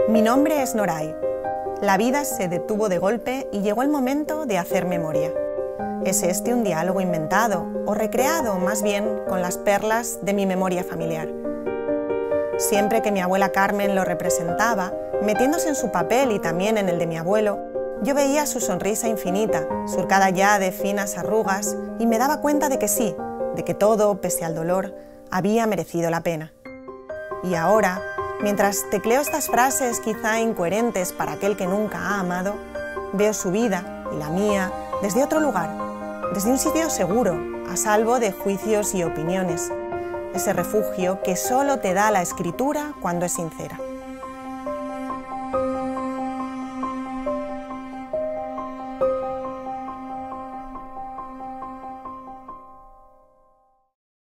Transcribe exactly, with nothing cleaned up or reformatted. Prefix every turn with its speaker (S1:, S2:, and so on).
S1: Mi nombre es Noray. La vida se detuvo de golpe y llegó el momento de hacer memoria. ¿Es este un diálogo inventado o recreado más bien con las perlas de mi memoria familiar? Siempre que mi abuela Carmen lo representaba, metiéndose en su papel y también en el de mi abuelo, yo veía su sonrisa infinita, surcada ya de finas arrugas, y me daba cuenta de que sí, de que todo, pese al dolor, había merecido la pena. Y ahora, mientras tecleo estas frases quizá incoherentes para aquel que nunca ha amado, veo su vida y la mía desde otro lugar, desde un sitio seguro, a salvo de juicios y opiniones, ese refugio que solo te da la escritura cuando es sincera.